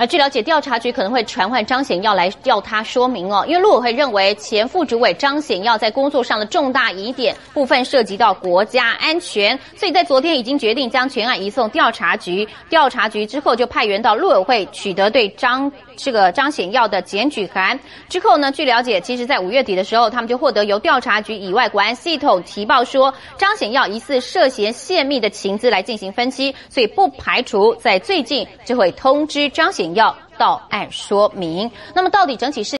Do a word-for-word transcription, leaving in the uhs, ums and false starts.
而据了解，调查局可能会传唤张显耀来要他说明哦，因为陆委会认为前副主委张显耀在工作上的重大疑点部分涉及到国家安全，所以在昨天已经决定将全案移送调查局。调查局之后就派员到陆委会取得对张这个张显耀的检举函。之后呢，据了解，其实在五月底的时候，他们就获得由调查局以外国安系统提报说，张显耀疑似涉嫌泄密的情资来进行分析，所以不排除在最近就会通知张显耀到案说明。那么到底整起事